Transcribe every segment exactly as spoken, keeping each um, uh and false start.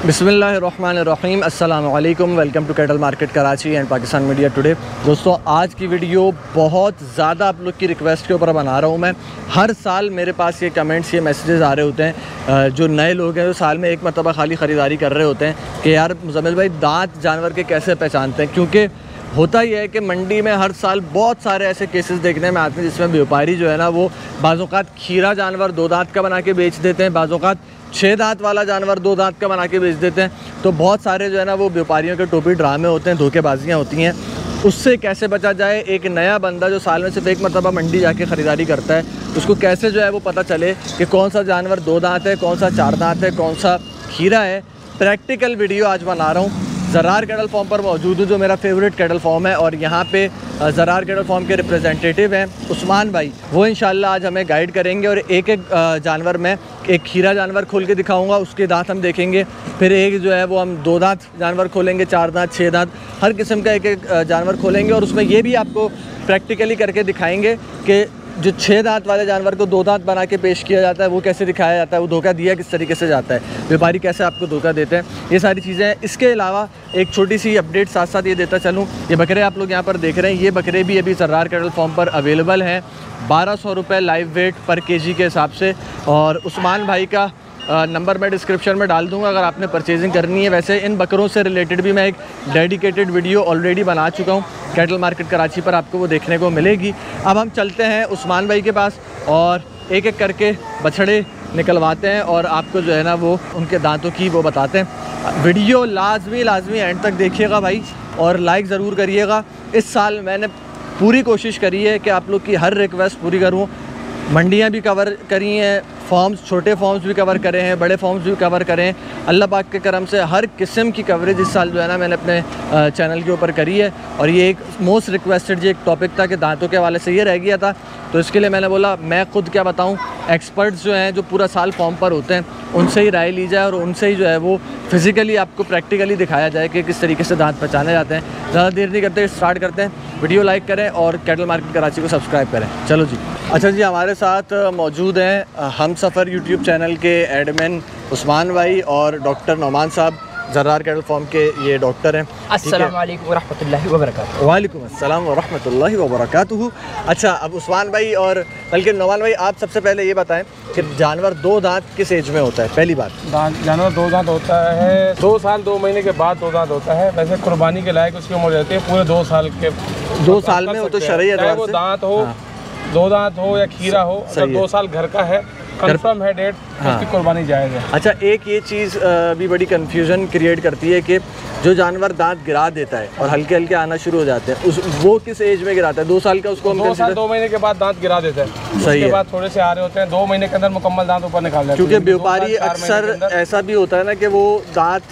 बिस्मिल्लाहिर्रहमानिर्रहीम, अस्सलाम वालेकुम। Welcome to cattle market Karachi and Pakistan media today. दोस्तों, आज की वीडियो बहुत ज़्यादा आप लोग की रिक्वेस्ट के ऊपर बना रहा हूँ मैं। हर साल मेरे पास ये कमेंट्स, ये मैसेजेस आ रहे होते हैं। जो नए लोग हैं, जो साल में एक मरतबा खाली ख़रीदारी कर रहे होते हैं कि यार मुज़म्मिल भाई, दांत जानवर के कैसे पहचानते हैं। क्योंकि होता ही है कि मंडी में हर साल बहुत सारे ऐसे केसेस देखने में आते हैं जिसमें व्यापारी जो है ना, वो बाज़ौक़ात खीरा जानवर दो दांत का बना के बेच देते हैं, बाज़ौक़ात छः दांत वाला जानवर दो दांत का बना के बेच देते हैं। तो बहुत सारे जो है ना, वो व्यापारियों के टोपी ड्रामे होते हैं, धोखेबाजियाँ होती हैं। उससे कैसे बचा जाए? एक नया बंदा जो साल में सिर्फ एक मरतबा मंडी जाके ख़रीदारी करता है, उसको कैसे जो है वो पता चले कि कौन सा जानवर दो दांत है, कौन सा चार दांत है, कौन सा खीरा है। प्रैक्टिकल वीडियो आज बना रहा हूँ। ज़रार कैटल फार्म पर मौजूद हूँ, जो मेरा फेवरेट कैटल फार्म है, और यहाँ पे ज़रार कैटल फार्म के रिप्रेजेंटेटिव हैं उस्मान भाई। वो इंशाल्लाह आज हमें गाइड करेंगे और एक एक जानवर में, एक खीरा जानवर खोल के दिखाऊंगा, उसके दांत हम देखेंगे। फिर एक जो है वो हम दो दांत जानवर खोलेंगे, चार दांत, छः दांत, हर किस्म का एक एक जानवर खोलेंगे। और उसमें ये भी आपको प्रैक्टिकली करके दिखाएँगे कि जो छः दांत वाले जानवर को दो दांत बना के पेश किया जाता है, वो कैसे दिखाया जाता है, वो धोखा दिया किस तरीके से जाता है, व्यापारी कैसे आपको धोखा देते हैं, ये सारी चीज़ें हैं। इसके अलावा एक छोटी सी अपडेट साथ साथ ये देता चलूँ, ये बकरे आप लोग यहाँ पर देख रहे हैं, ये बकरे भी अभी ज़रार कैटल फार्म पर अवेलेबल हैं बारह सौ रुपये लाइव वेट पर केजी के हिसाब से। और उस्मान भाई का नंबर मैं डिस्क्रिप्शन में डाल दूंगा अगर आपने परचेजिंग करनी है। वैसे इन बकरों से रिलेटेड भी मैं एक डेडिकेटेड वीडियो ऑलरेडी बना चुका हूँ कैटल मार्केट कराची पर, आपको वो देखने को मिलेगी। अब हम चलते हैं उस्मान भाई के पास और एक एक करके बछड़े निकलवाते हैं और आपको जो है ना वो उनके दांतों की वो बताते हैं। वीडियो लाजमी लाजमी एंड तक देखिएगा भाई, और लाइक ज़रूर करिएगा। इस साल मैंने पूरी कोशिश करी है कि आप लोग की हर रिक्वेस्ट पूरी करूँ। मंडियाँ भी कवर करी हैं, फॉर्म्स, छोटे फॉर्म्स भी कवर करे हैं, बड़े फॉर्म्स भी कवर करें। अल्लाह पाक के करम से हर किस्म की कवरेज इस साल जो है ना मैंने अपने चैनल के ऊपर करी है। और ये एक मोस्ट रिक्वेस्टेड जो एक टॉपिक था कि दांतों के हवाले से ये रह गया था, तो इसके लिए मैंने बोला मैं खुद क्या बताऊं, एक्सपर्ट्स जो हैं, जो पूरा साल फॉर्म पर होते हैं, उनसे ही राय ली जाए और उनसे ही जो है वो फिज़िकली आपको प्रैक्टिकली दिखाया जाए कि किस तरीके से दांत पहचाने जाते हैं। ज़्यादा देर नहीं करते, स्टार्ट करते हैं। वीडियो लाइक करें और कैटल मार्केट कराची को सब्सक्राइब करें। चलो जी। अच्छा जी, हमारे साथ मौजूद हैं हम सफ़र यूट्यूब चैनल के एडमिन उस्मान भाई और डॉक्टर नौमान साहब, ज़रार कैटल फार्म के ये डॉक्टर हैं। अस्सलाम वालेकुम व रहमतुल्लाहि व बरकातुहू। वालेकुम अस्सलाम व रहमतुल्लाहि व बरकातुहू। अच्छा, अब उस्मान भाई और बल्कि नौमान भाई, आप सबसे पहले ये बताएं कि जानवर दो दांत किस एज में होता है? पहली बात, दांत जानवर दो दांत होता है दो साल दो महीने के बाद दो दांत होता है। वैसे कुर्बानी के लायक उसकी उम्र रहती है पूरे दो साल के। दो साल में वो तो शरई है, वो दांत हो, हाँ। दो दांत हो या खीरा हो, अगर दो साल घर का है, कंफर्म है डेट, हाँ। उसकी कुर्बानी जायज़ है। अच्छा, एक ये चीज़ भी बड़ी कन्फ्यूजन क्रिएट करती है कि जो जानवर दांत गिरा देता है और हल्के हल्के आना शुरू हो जाते हैं, उस वो किस एज में गिराता है? दो साल का उसको हम दो साल दो महीने के बाद दांत गिरा देते हैं। सही है। बाद थोड़े से आ रहे होते हैं, दो महीने के अंदर मुकम्मल दांत ऊपर निकाल लेते हैं। क्योंकि व्यापारी अक्सर ऐसा भी होता है ना कि वो दांत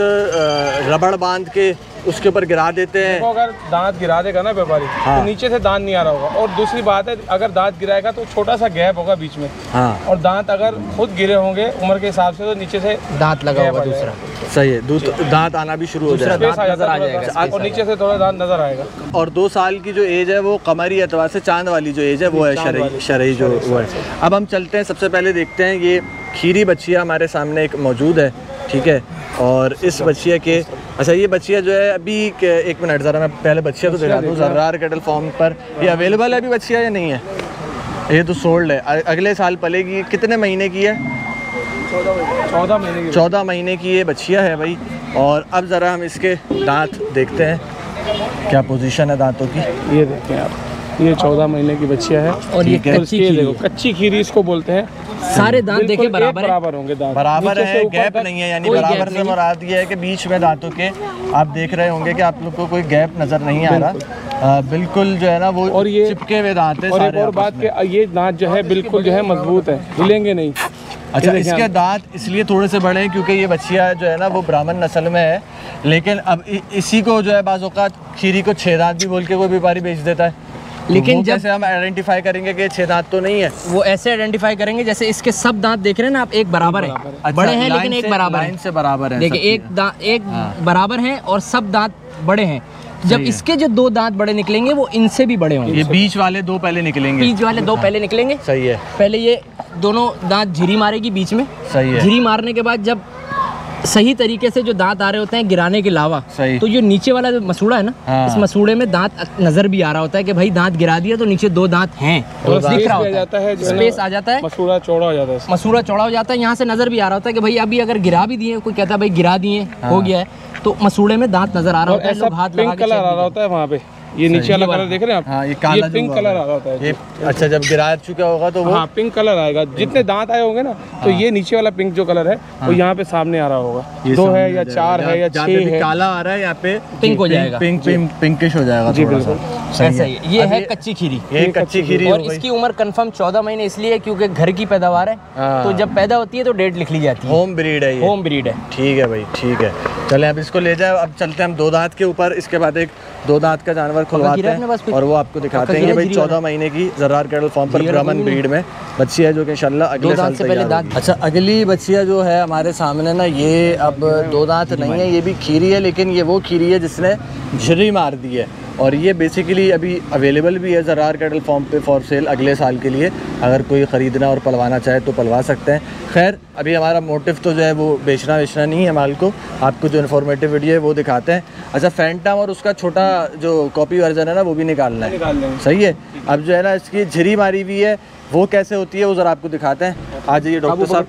रबड़ बांध के उसके ऊपर गिरा देते हैं। तो अगर दांत गिरा देगा ना व्यापारी, हाँ। तो नीचे से दांत नहीं आ रहा होगा। और दूसरी बात है, अगर दांत गिराएगा तो छोटा सा गैप होगा बीच में, हाँ। और दांत अगर खुद गिरे होंगे उम्र के हिसाब से, तो नीचे से दांत लगा होगा दूसरा। सही है, दांत आना भी शुरू हो जाएगा, नजर आ जाएगा और नीचे से थोड़ा दांत नजर आएगा। और दो साल की जो एज है वो कमरी एतबार से चांद वाली जो एज है वो है शरई शरई जो वो है। अब हम चलते हैं, सबसे पहले देखते हैं, ये खीरी बच्चिया हमारे सामने एक मौजूद है, ठीक है। और इस बच्चिया के, अच्छा ये बच्चिया जो है अभी, एक मिनट ज़रा मैं पहले बच्चिया तो दिखा दूँ। ज़रार कैटल फार्म पर ये अवेलेबल है अभी बच्चिया या नहीं है? ये तो सोल्ड है, अगले साल पलेगी। कितने महीने की है? चौदह महीने की चौदह महीने की ये बच्चिया है भाई। और अब ज़रा हम इसके दांत देखते हैं, क्या पोजीशन है दांतों की। ये देखते हैं आप, ये चौदह महीने की बच्चिया है और ये कच्ची खीरी, कच्ची खीरी इसको बोलते हैं। सारे दांत देखे बराबर बराबर होंगे, दांत बराबर है, गैप नहीं है। यानी बराबर से मुराद ये है कि बीच में दांतों के आप देख रहे होंगे कि आप लोग को कोई गैप नज़र नहीं आ रहा, बिल्कुल जो है ना वो, और ये चिपके हुए दांत है। और एक और बात कि ये दांत जो है बिल्कुल जो है मजबूत है, हिलेंगे नहीं। अच्छा, इसके दांत इसलिए थोड़े से बड़े हैं क्योंकि ये बच्चिया जो है ना वो ब्राह्मण नस्ल में है। लेकिन अब इसी को जो है बाज़ औक़ात खीरी को छः दांत भी बोल के कोई व्यापारी बेच देता है। लेकिन तो जब जैसे हम आइडेंटिफाई करेंगे कि छह दांत तो नहीं है, वो ऐसे आइडेंटिफाई करेंगे जैसे इसके सब दांत देख रहे हैं ना आप, एक बराबर है, अच्छा, बड़े हैं लेकिन एक बराबर है, लाइन से बराबर है। देखिए एक दांत एक हाँ। बराबर हैं और सब दांत बड़े हैं। जब इसके जो दो दांत बड़े निकलेंगे वो इनसे भी बड़े होंगे। ये बीच वाले दो पहले निकलेंगे, बीच वाले दो पहले निकलेंगे। सही है। पहले ये दोनों दांत झिरी मारेगी बीच में। सही है। झिरी मारने के बाद जब सही तरीके से जो दांत आ रहे होते हैं गिराने के अलावा, तो जो नीचे वाला जो मसूड़ा है ना, हाँ। इस मसूड़े में दांत नजर भी आ रहा होता है कि भाई दांत गिरा दिया तो नीचे दो दांत हैं, तो दिख रहा होता है, स्पेस आ जाता है, मसूड़ा चौड़ा हो जाता है, मसूड़ा चौड़ा हो जाता है, यहाँ से नजर भी आ रहा होता है कि भाई अभी अगर गिरा भी दिए, कोई कहता है भाई गिरा दिए हो गया है, तो मसूड़े में दांत नजर आ रहा होता है, लोग हाथ लगा के चेक आ रहा होता है वहाँ पे। ये नीचे वाला कलर देख रहे हैं आप, हाँ, ये काला पिंक कलर आ रहा होता है। अच्छा, जब गिरा चुका होगा तो वो हाँ पिंक कलर आएगा। जितने दांत आए होंगे ना, तो ये नीचे वाला पिंक जो कलर है वो यहाँ पे सामने आ रहा होगा। दो है या चार है या छह है, काला आ रहा है यहाँ पे पिंक हो जाएगा, पिंक पिंक पिंकिश हो जाएगा। जी बिल्कुल ऐसा ही। ये है कच्ची खीरी, ये कच्ची खीरी, और इसकी उम्र कंफर्म चौदह महीने इसलिए क्योंकि घर की पैदावार है, तो जब पैदा होती है तो डेट लिख ली जाती है। होम ब्रीड है ये, होम ब्रीड है। ठीक है भाई, ठीक है। चले अब इसको ले जाए। अब चलते हैं हम दो दांत के ऊपर, इसके बाद एक दो दांत का जानवर खुलवाते हैं और वो आपको दिखाते हैं। भाई चौदह महीने की ज़र्रार कैटल फार्म पर ब्राह्मण ब्रीड में बच्ची है, जो कि इंशाल्लाह अगले साल से पहले दांत। अच्छा, अगली बच्चिया जो है हमारे सामने ना, ये अब दो दांत नहीं है, ये भी खीरी है, लेकिन ये वो खीरी है जिसने झिर्री मार दी है, और ये बेसिकली अभी अवेलेबल भी है ज़र्रार कैटल फार्म पे फॉर सेल अगले साल के लिए। अगर कोई ख़रीदना और पलवाना चाहे तो पलवा सकते हैं। खैर अभी हमारा मोटिव तो जो है वो बेचना बेचना नहीं है माल को, आपको जो इन्फॉर्मेटिव वीडियो है वो दिखाते हैं। अच्छा, फैंटम और उसका छोटा जो कॉपी वर्जन है ना, वो भी निकालना है, सही है। अब जो है ना, इसकी झिरी मारी हुई है, वो कैसे होती है वो ज़रा आपको दिखाते हैं। आ जाइए डॉक्टर साहब।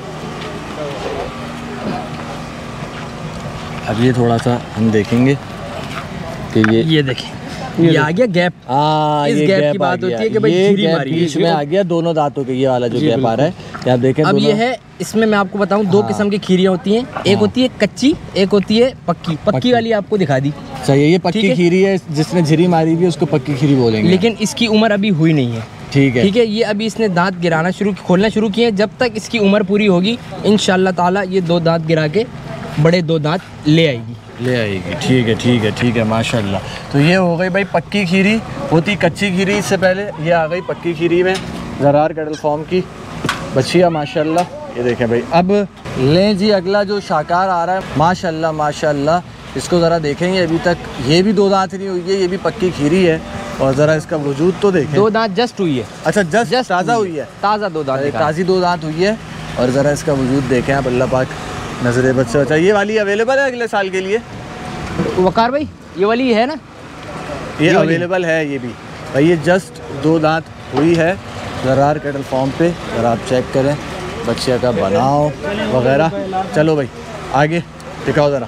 अब ये थोड़ा सा हम देखेंगे कि ये ये देखें, ये आ गया गैप। हाँ, इस ये गैप गैप की बात होती है कि भाई ये झिरी गैप मारी बीच में आ गया, दोनों दांतों के ये वाला जो गैप आ रहा है, आप देखें। अब ये है, इसमें मैं आपको बताऊं दो किस्म की खीरियां होती हैं, एक होती है कच्ची, एक होती है पक्की। पक्की वाली आपको दिखा दी। सही है, ये पक्की खीरी है, जिसने झिरी मारी हुई है उसको पक्की खीरी बोलेंगे, लेकिन इसकी उम्र अभी हुई नहीं है। ठीक है, ठीक है। ये अभी इसने दांत गिराना शुरू खोलना शुरू किए, जब तक इसकी उम्र पूरी होगी इंशाल्लाह ताला ये दो दांत गिरा के बड़े दो दांत ले आएगी ले आएगी ठीक है, ठीक है, ठीक है, माशाल्लाह। तो ये हो गई भाई पक्की खीरी, होती कच्ची खीरी इससे पहले, ये आ गई पक्की खीरी में ज़र्रार कैटल फार्म की बच्चियाँ माशाल्लाह। ये देखें भाई। अब लें जी अगला जो शाकार आ रहा है, माशाल्लाह माशाल्लाह, इसको ज़रा देखेंगे। अभी तक ये भी दो दांत नहीं हुई है, ये भी पक्की खीरी है, और ज़रा इसका वजूद तो देखें। दो दांत जस्ट हुई है। अच्छा, जस्ट जस्ट ताज़ा हुई है, ताज़ा दो दांत, ताज़ी दो दांत हुई है, और ज़रा इसका वजूद देखें आप, अल्लाह पाक नजरे बच्चे बचा। ये वाली अवेलेबल है अगले साल के लिए वकार भाई? ये वाली है ना, ये, ये अवेलेबल है ये भी भाई। ये जस्ट दो दांत हुई है ज़र्रार कैटल फार्म पे, ज़रा आप चेक करें बच्चे का बनाओ वगैरह। चलो भाई आगे दिखाओ ज़रा।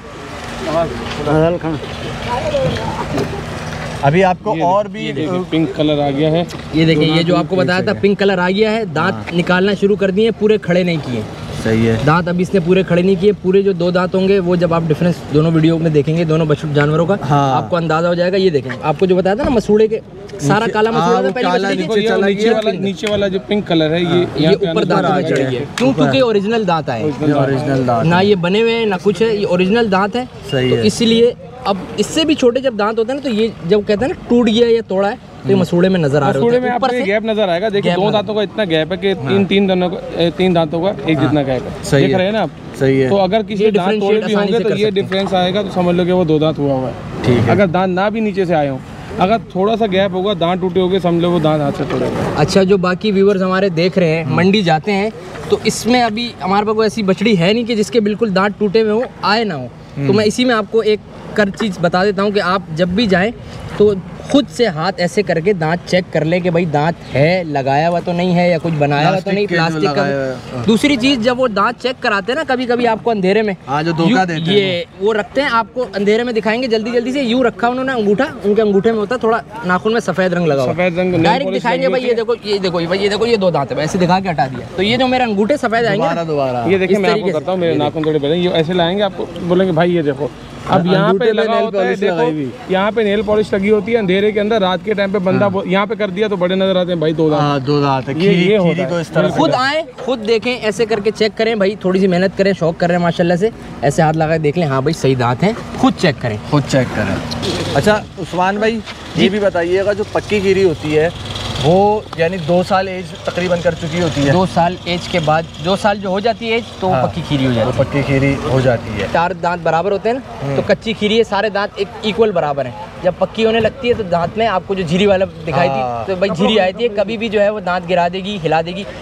अभी आपको और भी पिंक कलर आ गया है। ये देखिए, ये जो आपको बताया था पिंक कलर आ गया है। दांत निकालना शुरू कर दिए, पूरे खड़े नहीं किए। सही है, दांत अभी इसने पूरे खड़े नहीं किए। पूरे जो दो दांत होंगे वो जब आप डिफरेंस दोनों वीडियो में देखेंगे, दोनों बच्चों जानवरों का, हाँ। आपको अंदाजा हो जाएगा। ये देखें, आपको जो बताया था ना मसूड़े के, सारा काला मसूड़ा था पहले, काला नीचे चला नीचे वाला नीचे वाला जो पिंक कलर है, ये ये ऊपर दांत में चढ़ गया। क्यों? क्योंकि ओरिजिनल दांत आए, ओरिजिनल दांत, ना ये बने हुए ना कुछ है, ये ओरिजिनल दांत है। सही है, इसलिए अब इससे भी छोटे जब दांत होते हैं ना, तो ये जब कहते हैं ना टूट गया या तोड़ा है, तो ये मसूड़े में नजर आ रहा है। मसूड़े में आपको गैप नजर आएगा। देखिए दो दांतों का इतना गैप है कि तीन तीन दांतों का तीन दांतों का एक जितना गैप है। देख रहे हैं ना आप? सही है। तो अगर किसी दांत तोड़े भी होंगे तो ये डिफरेंस आएगा, तो समझ लो कि वो दो दांत हुआ हुआ है। ठीक है। अगर दांत ना भी नीचे से आए हों, अगर थोड़ा सा गैप होगा, दांत टूटे होंगे, समझ लो वो दांत हाथ से तोड़े होंगे। अच्छा, जो बाकी व्यूअर्स हमारे देख रहे हैं, मंडी जाते हैं तो इसमें अभी हमारे पास कोई ऐसी बछड़ी है नहीं कि जिसके बिल्कुल दांत टूटे हुए हो, आए ना हो। तो मैं इसी में आपको एक कर चीज़ बता देता हूँ कि आप जब भी जाएं तो खुद से हाथ ऐसे करके दांत चेक कर ले कि भाई दांत है, लगाया हुआ तो नहीं है, या कुछ बनाया हुआ तो नहीं, प्लास्टिक का। दूसरी चीज़, जब वो दांत चेक कराते हैं ना, कभी कभी आपको अंधेरे में हाँ, जो धोखा देते हैं, ये वो रखते हैं, आपको अंधेरे में दिखाएंगे जल्दी जल्दी से। यूँ रखा उन्होंने अंगूठा, उनके अंगूठे में होता थोड़ा नाखून में सफ़ेद रंग लगा हुआ, सफ़ेद रंग डायरेक्ट दिखाएंगे भाई ये देखो, ये देखो भाई, ये देखो ये दो दांत है, ऐसे दिखा के हटा दिया। तो ये जो मेरे अंगूठे सफ़ेद आएंगे दोबारा, ये देखिए मैं आपको करता हूँ, मेरे नाखून थोड़े बड़े, ये ऐसे लाएंगे, आपको बोलेंगे भाई ये देखो। अब यहाँ पे लगा होता है, देखो यहाँ पे नेल पॉलिश लगी होती है अंधेरे के अंदर, रात के टाइम पे बंदा यहाँ पे कर दिया तो बड़े नजर आते हैं भाई दो दांत, दो दांत। ये ये होता है। इस तरह खुद आए, खुद देखें, ऐसे करके चेक करें भाई, थोड़ी सी मेहनत करें, शौक कर रहे हैं माशाल्लाह से, ऐसे हाथ लगा के देख लें, हाँ भाई सही दांत हैं, खुद चेक करें, खुद चेक करें। अच्छा उस्मान भाई, ये भी बताइएगा, जो पक्की खीरी होती है वो यानी दो साल एज तकरीबन कर चुकी होती है, दो साल एज के बाद, दो साल जो हो जाती है एज, तो हाँ, पक्की खीरी हो जाती है। पक्की खीरी हो जाती है। चार दांत बराबर होते हैं ना, तो कच्ची खीरी है, सारे दांत एक इक्वल बराबर हैं। जब पक्की होने लगती है तो दांत में आपको जो झिरी वाला दिखाई दी, तो भाई झिरी आई थी, कभी भी जो है वो दांत गिरा देगी, हिला देगी।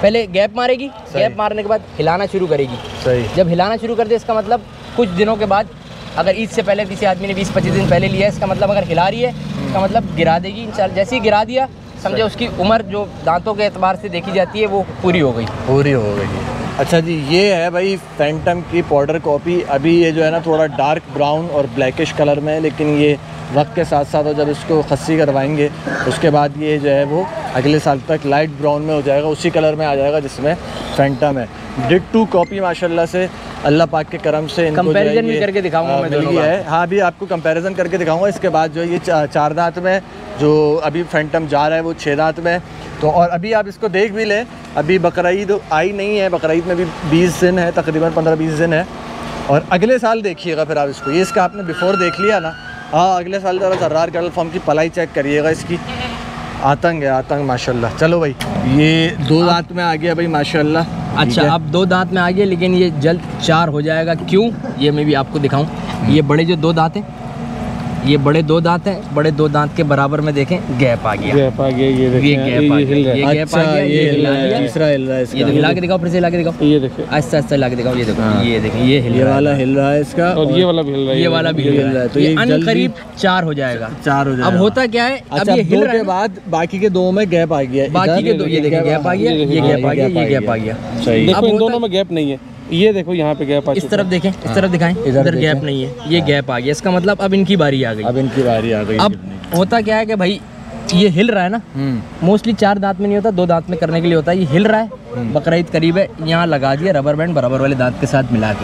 पहले गैप मारेगी, गैप मारने के बाद हिलाना शुरू करेगी। सही। जब हिलाना शुरू कर दे इसका मतलब कुछ दिनों के बाद, अगर ईद से पहले किसी आदमी ने बीस पच्चीस दिन पहले लिया है, इसका मतलब अगर हिला रही है इसका मतलब गिरा देगी इंशाल्लाह। जैसे ही गिरा दिया समझे उसकी उम्र जो दांतों के एतबार से देखी जाती है वो पूरी हो गई, पूरी हो गई। अच्छा जी, ये है भाई फैंटम की पाउडर कॉपी। अभी ये जो है ना थोड़ा डार्क ब्राउन और ब्लैकिश कलर में है, लेकिन ये वक्त के साथ साथ और जब इसको खस्सी करवाएंगे उसके बाद ये जो है वो अगले साल तक लाइट ब्राउन में हो जाएगा, उसी कलर में आ जाएगा जिसमें फैंटम है। डिट्टू कॉपी माशाल्लाह से अल्लाह पाक के करम से इनको कंपैरिजन भी करके दिखाऊंगा मैं दोनों है। हाँ, अभी आपको कंपैरिजन करके दिखाऊंगा। इसके बाद जो ये चार दांत में जो अभी फैंटम जा रहा है वो छः दांत में। तो और अभी आप इसको देख भी लें, अभी बकरीद आई नहीं है, बकरीद में भी बीस दिन है, तकरीबन पंद्रह बीस दिन है। और अगले साल देखिएगा फिर आप इसको, ये इसका आपने बिफोर देख लिया ना, हाँ अगले साल ज़रा जर्रार कैटल फार्म की पलाई चेक करिएगा इसकी। आतंक है, आतंक माशाल्लाह। चलो भाई, ये दो दांत में आ गया भाई माशाल्लाह। अच्छा, अब दो दांत में आ गया, लेकिन ये जल्द चार हो जाएगा। क्यों, ये मैं भी आपको दिखाऊं। ये बड़े जो दो दांत हैं, ये बड़े दो दांत हैं, बड़े दो दांत के बराबर में देखें गैप आ गया, गैप आ गया, ये देखिए ये गैप आ गया, ये गैप आ गया, ये हिला गया, तीसरा हिल रहा है इसका। ये हिला के दिखाओ, फिर से हिला के दिखाओ, ये देखिए आहिस्ता आहिस्ता हिला के दिखाओ, ये देखो, ये देखें, ये हिल ये वाला हिल रहा है इसका, और ये वाला भी हिल रहा है, ये वाला भी हिल रहा है। तो ये अनकरीब चार हो जाएगा, चार हो जाएगा। अब होता क्या है, अब ये हिल रहा है, बाद बाकी के दो में गैप आ गया, बाकी के दो ये देखिए गैप आ गया, ये गैप आ गया, ये गैप आ गया। सही। देखो इन दोनों में गैप नहीं है, ये देखो यहाँ पे गैप आ इस तरफ देखें, इस तरफ दिखाएं, इधर गैप नहीं है, ये गैप आ गया। इसका मतलब अब इनकी बारी आ गई, अब इनकी बारी आ गई। अब होता क्या है कि भाई ये हिल रहा है ना, मोस्टली चार दांत में नहीं होता, दो दांत में करने के लिए होता है। ये हिल रहा है, बकरीद करीब है, यहाँ लगा दिया रबर बैंड बराबर वाले दांत के साथ मिला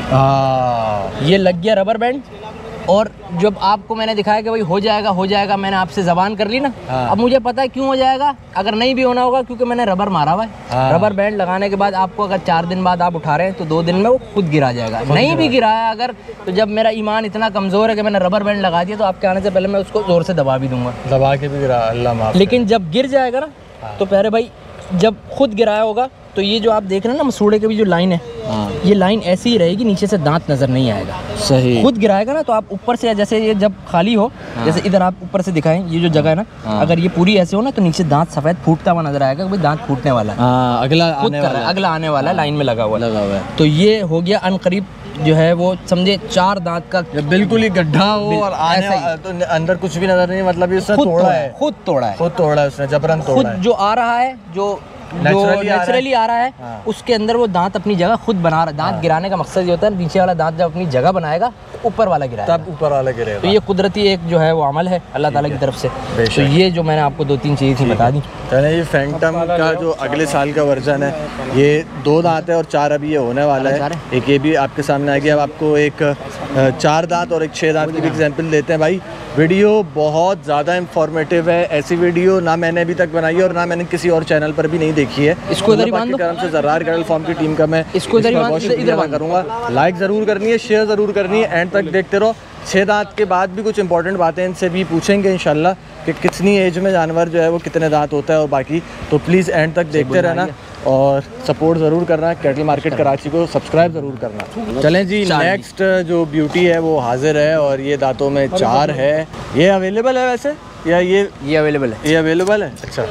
के, ये लग गया रबर बैंड। और जब आपको मैंने दिखाया कि भाई हो जाएगा हो जाएगा, मैंने आपसे जबान कर ली ना, अब मुझे पता है क्यों हो जाएगा। अगर नहीं भी होना होगा क्योंकि मैंने रबर मारा हुआ है। रबर बैंड लगाने के बाद आपको अगर चार दिन बाद आप उठा रहे हैं तो दो दिन में वो खुद गिरा जाएगा। नहीं भी गिराया अगर, तो जब मेरा ईमान इतना कमजोर है कि मैंने रबर बैंड लगा दिया तो आपके आने से पहले मैं उसको जोर से दबा भी दूंगा, दबा के भी गिरा, अल्लाह माफ। लेकिन जब गिर जाएगा ना तो प्यारे भाई, जब खुद गिराया होगा तो ये जो आप देख रहे हैं ना मसूड़े के भी जो लाइन है, ये लाइन ऐसी ही रहेगी, नीचे से दांत नजर नहीं आएगा। सही। खुद गिराएगा ना तो आप ऊपर से, जैसे ये जब खाली हो, जैसे इधर आप ऊपर से दिखाएं, ये जो जगह है ना, अगर ये पूरी ऐसे हो ना तो नीचे दांत सफेद फूटता हुआ नजर आएगा, भाई दांत फूटने वाला है, हाँ, अगला आने वाला है, अगला आने वाला है, लाइन में लगा हुआ लगा हुआ है। तो ये हो गया अनकरीब जो है वो समझे चार दांत का, बिल्कुल ही गड्ढा हो और आने तो अंदर कुछ भी नजर नहीं, मतलब उसने तोड़ा है, खुद तोड़ा है, खुद तोड़ा है उसने, जबरन तोड़ा है। खुद जो आ रहा है, जो नेचुरली आ रहा है, हाँ। उसके अंदर वो दांत अपनी जगह खुद बना रहा है। दांत हाँ। गिराने का मकसद ये होता है, नीचे वाला दांत जब अपनी जगह बनाएगा ऊपर वाला गिराएगा, तब ऊपर वाला गिरेगा। तो ये कुदरती एक जो है वो अमल है अल्लाह ताला की तरफ से। तो ये जो मैंने आपको दो तीन चीज़ें थी बता दी। ये फैंटम का जो अगले साल का वर्जन है, ये दो दांत है और चार अभी ये होने वाला है। एक ये भी आपके सामने आ गया। अब आपको एक चार दांत और एक छः दांत की भी एग्जाम्पल देते हैं। भाई वीडियो बहुत ज़्यादा इंफॉर्मेटिव है, ऐसी वीडियो ना मैंने अभी तक बनाई है और ना मैंने किसी और चैनल पर भी नहीं देखी है। इसको इधर ही बांध दो, से जर्रार कैटल फार्म की टीम का मैं इसको इधर ही करूँगा। लाइक ज़रूर करनी है, शेयर ज़रूर करनी है, एंड तक देखते रहो। छः दांत के बाद भी कुछ इंपॉर्टेंट बातें इनसे भी पूछेंगे इंशाल्लाह कि कितनी एज में जानवर जो है वो कितने दांत होता है और बाकी, तो प्लीज़ एंड तक देखते रहना और सपोर्ट ज़रूर करना। कैटल मार्केट कराची को सब्सक्राइब ज़रूर करना। चलें जी, नेक्स्ट जो ब्यूटी है वो हाजिर है और ये दांतों में चार है। ये अवेलेबल है वैसे या ये ये अवेलेबल है? ये अवेलेबल है। अच्छा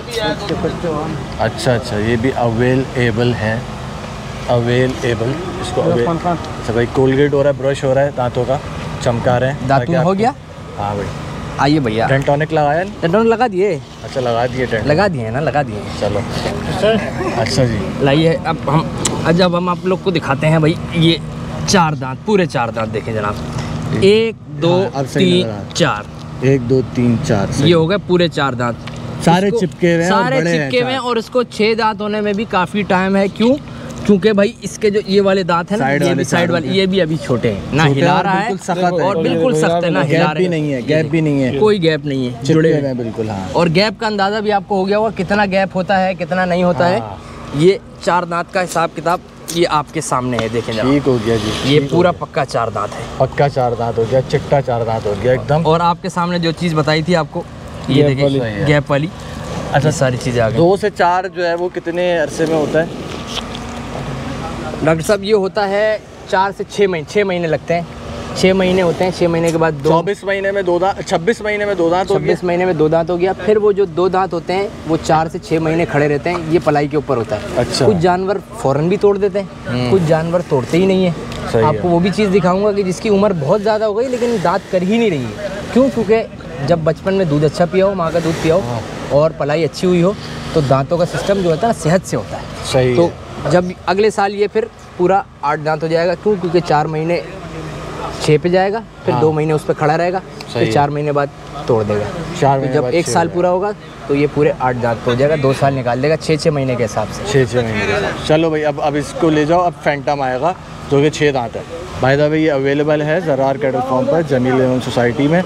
अच्छा अच्छा, ये भी अवेलेबल हैं, अवेलेबल। इसको अवेल अच्छा भाई, कोलगेट हो रहा है, ब्रश हो रहा है, दांतों का चमका रहे हैं। दांतों हो गया? हाँ भाई, आइए भैया। डेंट टॉनिक लगाया? डेंट टॉनिक लगा दिए। अच्छा लगा दिए, डेंट लगा दिए ना, लगा दिए। चलो अच्छा जी, लाइए अब हम जब हम आप लोग को दिखाते हैं भाई ये चार दांत, पूरे चार दांत देखें जनाब, एक दो हाँ, तीन चार, एक दो तीन चार, ये हो गए पूरे चार दांत, सारे चिपके हुए हैं, सारे चिपके हुए हैं। और इसको छह दांत होने में भी काफी टाइम है। क्यों? क्योंकि भाई इसके जो ये वाले दांत है ना, ये भी साइड वाले, ये भी अभी छोटे हैं, ना हिला रहा है और बिल्कुल सख्त है, ना हिला रहा है, नहीं है, गैप भी नहीं है, कोई गैप नहीं है, जुड़े हुए हैं बिल्कुल। हाँ, और गैप का अंदाजा भी आपको हो गया होगा, कितना गैप होता है कितना नहीं होता है। ये चार दांत का हिसाब किताब ये आपके सामने है, देखें जरा। ठीक हो गया जी, ये पूरा पक्का चार दांत है, पक्का चार दांत हो गया, चिट्टा चार दांत हो गया एकदम। और आपके सामने जो चीज़ बताई थी आपको, ये देखिए गैप वाली। अच्छा, सारी चीज़ें आ गई। दो से चार जो है वो कितने अरसे में होता है डॉक्टर साहब? ये होता है चार से छः महीने, छः महीने लगते हैं। छः महीने होते हैं, छः महीने के बाद दो, चौबीस महीने में दो दांत, छब्बीस महीने में दो दांत, छब्बीस महीने में दो दांत हो गया। फिर वो जो दो दांत होते हैं वो चार से छः महीने खड़े रहते हैं, ये पलाई के ऊपर होता है। अच्छा। कुछ जानवर फ़ौरन भी तोड़ देते हैं, कुछ जानवर तोड़ते ही नहीं है। आपको वो भी चीज़ दिखाऊंगा कि जिसकी उम्र बहुत ज़्यादा हो गई लेकिन दांत कर ही नहीं रही है। क्यों? क्योंकि जब बचपन में दूध अच्छा पिया हो, माँ का दूध पिया हो और पलाई अच्छी हुई हो तो दांतों का सिस्टम जो होता है ना सेहत से होता है। सही तो जब अगले साल ये फिर पूरा आठ दांत हो जाएगा। क्यों? क्योंकि चार महीने छः पे जाएगा, फिर हाँ। दो महीने उस पर खड़ा रहेगा, फिर चार महीने बाद तोड़ देगा। चार महीने जब एक साल पूरा होगा तो ये पूरे आठ दांत हो जाएगा, दो साल निकाल देगा छः छः महीने के हिसाब से। छः छः महीने के हिसाब। चलो भाई अब अब इसको ले जाओ। अब फैंटम आएगा जो कि छः दांत है। बाय द वे ये अवेलेबल है ज़रार कैटल फार्म पर, जमील एवन सोसाइटी में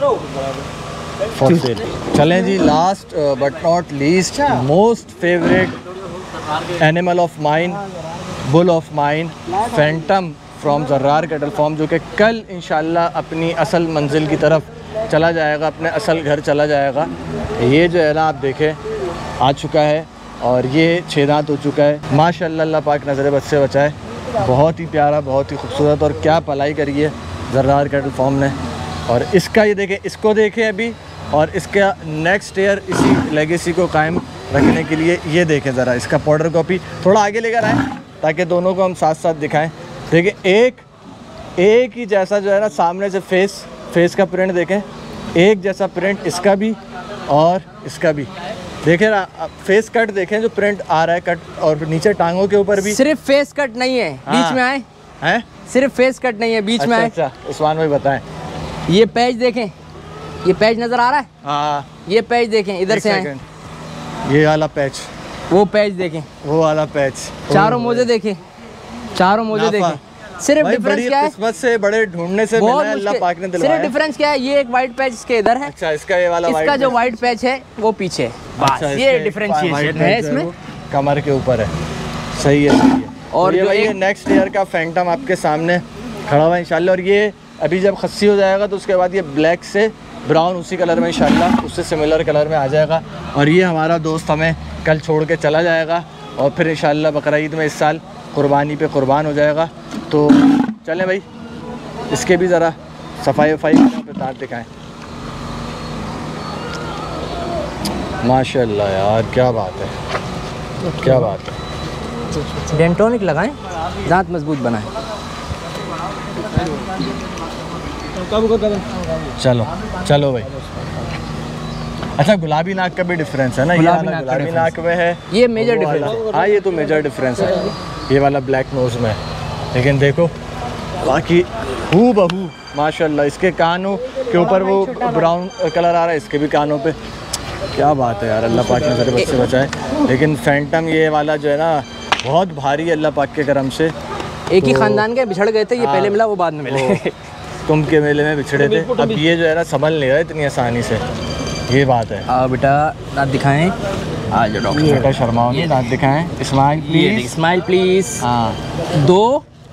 फॉर सेल। चलें जी, last but not least, most favourite animal of mine, bull of mine, Phantom from Zarar cattle farm, जो कि कल इंशाल्लाह अपनी असल मंजिल की तरफ चला जाएगा, अपने असल घर चला जाएगा। ये जो है ना आप देखें आ चुका है और ये छः दांत हो चुका है। माशाल्लाह, अल्लाह पाक नज़र बद से बचाए। बहुत ही प्यारा, बहुत ही खूबसूरत और क्या पलाई करी है ज़रार कैटल फार्म ने। और इसका ये देखें, इसको देखें अभी, और इसका नेक्स्ट ईयर इसी लेगेसी को कायम रखने के लिए ये देखें ज़रा इसका पाउडर कॉपी। थोड़ा आगे लेकर आएँ ताकि दोनों को हम साथ साथ दिखाएं। देखिए एक एक ही जैसा जो है ना सामने से फेस फेस का प्रिंट देखें, एक जैसा प्रिंट इसका भी और इसका भी। देखें ना फेस कट देखें जो प्रिंट आ रहा है कट, और नीचे टांगों के ऊपर भी। सिर्फ फेस कट नहीं है, हाँ। बीच में आए हैं, सिर्फ फेस कट नहीं है, बीच अच्छा, में आए। अच्छा उस्मान भाई बताएं। ये पैच देखें, ये पैच नज़र आ रहा है। हाँ, ये पैच देखें, इधर से आए, ये वाला पैच, वो पैच देखें, वो वाला पैच, चारों मोजे देखें, चारों मोजे देखें। सिर्फ डिफरेंस क्या है? किस्मत से बड़े ढूंढने से मिला है, अल्लाह पाक ने दिलवाया। सिर्फ डिफरेंस क्या है? ये एक वाइट पैच इसके इधर है। अच्छा, इसका ये वाला इसका जो वाइट पैच है वो पीछे, बस ये डिफरेंशिएशन है इसमें, कमर के ऊपर है। सही है, सही है। और तो ये नेक्स्ट ईयर का फैंटम आपके सामने खड़ा हुआ है इंशाल्लाह। और ये अभी जब खस्सी हो जाएगा तो उसके बाद ये ब्लैक से ब्राउन उसी कलर में इंशाल्लाह उससे सिमिलर कलर में आ जाएगा। और ये हमारा दोस्त हमें कल छोड़ के चला जाएगा और फिर इंशाल्लाह बकरा ईद में इस साल कुर्बानी पे कुर्बान हो जाएगा। तो चलें भाई, इसके भी ज़रा सफाई वफाई पे दांत दिखाएं। माशाल्लाह यार, क्या बात है, क्या बात है। डेंटोनिक लगाएं, दांत मजबूत बनाएं। चलो चलो भाई। अच्छा, गुलाबी नाक का भी डिफरेंस है ना? गुलाबी ये गुलाबी नाक में है, ये मेजर डिफरेंस है। हाँ, ये तो मेजर डिफरेंस है, ये वाला ब्लैक नोज में। लेकिन देखो बाकी हू बहू माशाल्लाह, इसके कानों के ऊपर वो ब्राउन कलर आ रहा है, इसके भी कानों पे। क्या बात है यार, अल्लाह पाक ने मेरे बच्चे बचाए। लेकिन फैंटम ये वाला जो है ना बहुत भारी है अल्लाह पाक के करम से। एक ही खानदान के बिछड़ गए थे, ये पहले मिला वो बाद में मिले। तुम के मेले में बिछड़े थे, अब ये जो है ना संभल नहीं रहा इतनी आसानी से, ये बात है। आ बेटा दांत दिखाएं, आ जाओ डॉक्टर बेटा शर्माओ नहीं, दांत दिखाएं। Smile please, smile please. हाँ, दो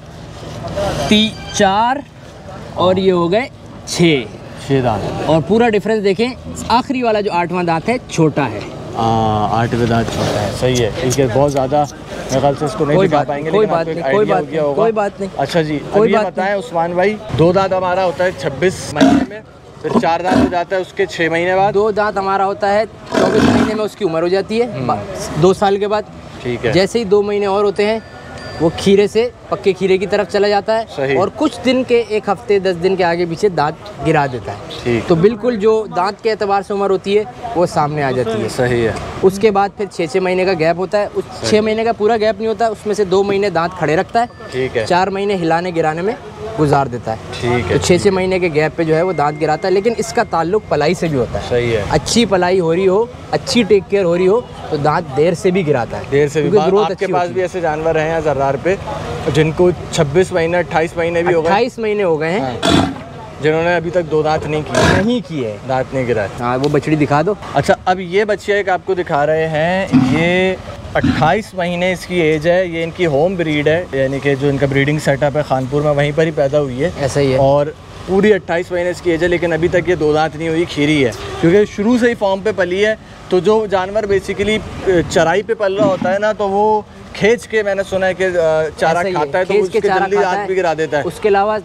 तीन चार और ये हो गए छः छः दांत। और पूरा डिफरेंस देखें, आखिरी वाला जो आठवां दांत है छोटा है। आठवें दांत छोटा है, सही है। इसके बहुत ज़्यादा मेरे ख्याल से इसको नहीं दिखा पाएंगे, कोई बात नहीं, कोई बात नहीं, कोई बात नहीं। अच्छा जी, कोई बात बताएं उस्मान भाई, दो दांत हमारा होता है छब्बीस महीने में, फिर चार दांत हो जाता है उसके छः महीने बाद। दो दांत हमारा होता है चौबीस महीने में, उसकी उम्र हो जाती है दो साल के बाद। ठीक है। जैसे ही दो महीने और होते हैं वो खीरे से पक्के खीरे की तरफ चला जाता है। सही। और कुछ दिन के, एक हफ्ते दस दिन के आगे पीछे दांत गिरा देता है। ठीक। तो बिल्कुल जो दांत के एतबार से उम्र होती है वो सामने आ जाती है। सही है। उसके बाद फिर छः छः महीने का गैप होता है। उस छः महीने का पूरा गैप नहीं होता, उसमें से दो महीने दांत खड़े रखता है। ठीक है। चार महीने हिलाने गिराने में गुजार देता है। ठीक है। तो छः छः महीने के गैप पे जो है वो दांत गिराता है। लेकिन इसका ताल्लुक पलाई से भी होता है। सही है। अच्छी पलाई हो रही हो, अच्छी टेक केयर हो रही हो तो दांत देर से भी गिराता है। देर से भी। ग्रोथ आपके पास भी ऐसे जानवर हैं यहाँ ज़र्रार पे जिनको छब्बीस महीने अट्ठाईस महीने भी हो गए, अट्ठाईस महीने हो गए हैं, जिन्होंने अभी तक दो दांत नहीं किए नहीं किए, दांत नहीं गिराए। हाँ, वो बछड़ी दिखा दो। अच्छा, अब ये बच्चियाँ एक आपको दिखा रहे हैं, ये अट्ठाईस महीने इसकी एज है। ये इनकी होम ब्रीड है, यानी कि जो इनका ब्रीडिंग सेटअप है खानपुर में वहीं पर ही पैदा हुई है। ऐसा ही है। और पूरी अट्ठाईस महीने इसकी एज है, लेकिन अभी तक ये दो दांत नहीं हुई, खीरी है, क्योंकि शुरू से ही फॉर्म पे पली है। तो जो जानवर बेसिकली चराई पे पल रहा होता है ना, तो वो खींच के, मैंने सुना है कि चारा खाता है तो उसके जल्दी दांत भी गिरा देता है। उसके अलावा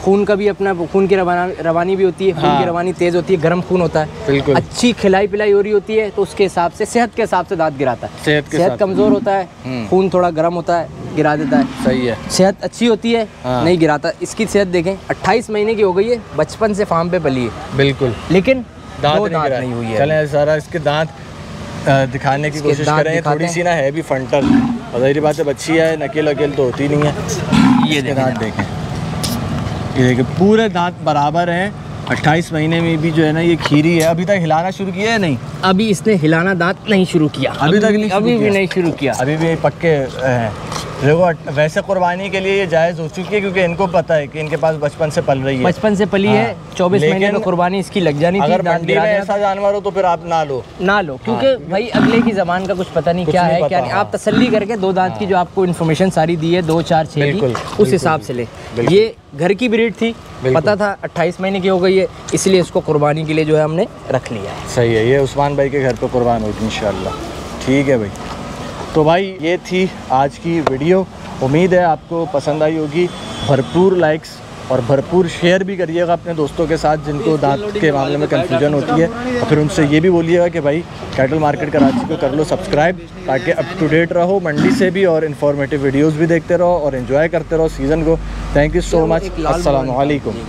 खून का भी अपना खून की रवाना रवानी भी होती है, खून हाँ। की रवानी तेज होती है, गर्म खून होता है, बिल्कुल अच्छी खिलाई पिलाई हो रही होती है तो उसके हिसाब से सेहत के हिसाब से दांत गिराता है। सेहत के सेहत कमजोर होता है, खून थोड़ा गर्म होता है, गिरा देता है। सही है। सेहत अच्छी होती है, हाँ। नहीं गिराता। इसकी सेहत देखें, अट्ठाईस महीने की हो गई है, बचपन से फार्म पे पली है, बिल्कुल, लेकिन दांत दो नहीं, दांत गिरा। नहीं हुई है। चलें सारा इसके दांत अ, दिखाने की इसके कोशिश दांत करें। दिखाते थोड़ी हैं। सी ना है भी फंटल, और जाहिर बात है बच्ची है, नकेल वकेल तो होती नहीं है। ये इसके दांत देखें, ये देखिए पूरे दांत बराबर हैं। अट्ठाईस महीने में भी जो है ना ये खीरी है। अभी तक हिलाना शुरू किया है नहीं? अभी इसने हिलाना दांत नहीं शुरू किया, अभी तक नहीं, अभी भी नहीं शुरू किया, अभी भी पक्के हैं। देखो वैसे कुर्बानी के लिए ये जायज़ हो चुकी है क्योंकि इनको पता है कि इनके पास बचपन से पल रही है, बचपन से पली है। चौबीस महीने में कुर्बानी इसकी लग जानी थी। अगर मंडी में ऐसा जानवर हो तो फिर आप ना लो ना लो, क्योंकि भाई अगले की जबान का कुछ पता नहीं क्या है क्या नहीं। आप तसल्ली करके दो दांत की जो आपको इन्फॉर्मेशन सारी दी है, दो चार छः की, उस हिसाब से ले। ये घर की ब्रीड थी, पता था अट्ठाईस महीने की हो गई है, इसलिए इसको कुर्बानी के लिए जो है हमने रख लिया है। सही है, ये उस्मान भाई के घर पे कुर्बान होगी इंशाल्लाह। ठीक है भाई, तो भाई ये थी आज की वीडियो। उम्मीद है आपको पसंद आई होगी। भरपूर लाइक्स और भरपूर शेयर भी करिएगा अपने दोस्तों के साथ जिनको दांत के मामले में कन्फ्यूजन होती है, और फिर उनसे ये भी बोलिएगा कि भाई कैटल मार्केट कराची को कर लो सब्सक्राइब, ताकि अप टू डेट रहो मंडी से भी और इन्फॉर्मेटिव वीडियोस भी देखते रहो और एंजॉय करते रहो सीज़न को। Thank you so much. अस्सलाम वालेकुम।